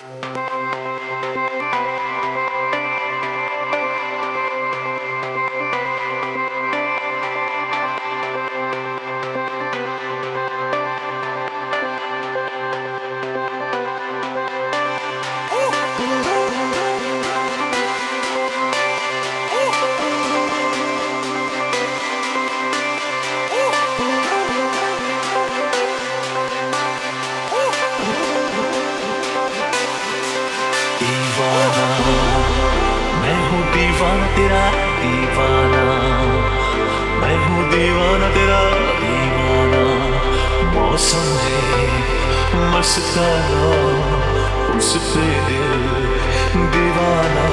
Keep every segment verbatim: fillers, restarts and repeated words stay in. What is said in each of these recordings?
मैं हूँ दीवाना तेरा दीवाना, मैं हूँ दीवाना तेरा दीवाना। मौसम है मस्ताना, उस पे दिल दीवाना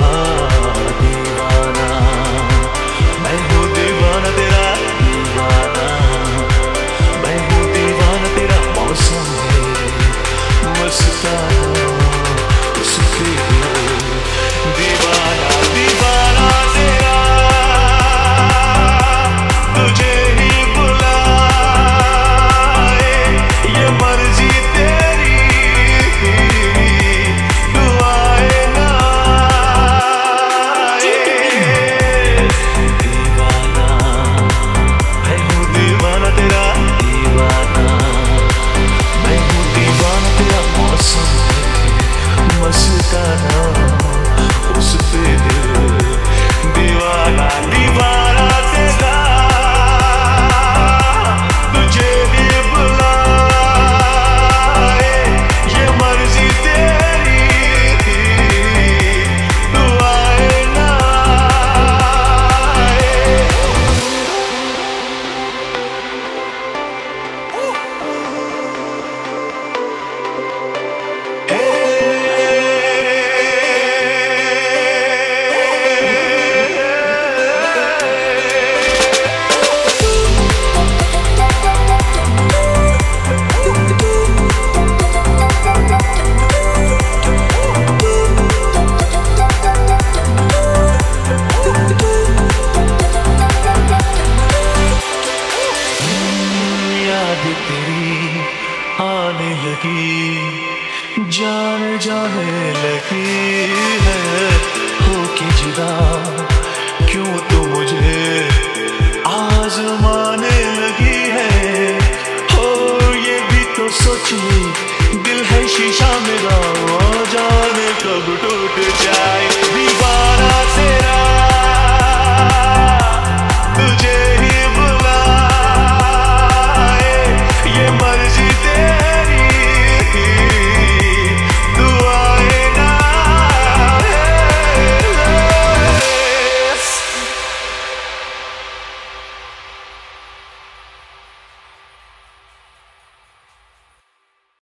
दीवाना। मैं हूँ दीवाना तेरा दीवाना, मैं हूँ दीवाना तेरा। मौसम है मस्ताना, उस पे दिल दीवाना दीवाना तेरा। तुझे ही बुलाए ये मर्जी तेरी, दुआएं ना दीवाना। मैं हूँ दीवाना तेरा दीवाना, मैं हूँ दीवाना तेरा। मौसम है मस्ताना, उस पे दिल दीवाना दीवाना तेरा। तुझे भी बुलाए ये मर्जी तेरी, दुआएं ना तेरी आने लगी, जान जाने लगी है, हो के जुदा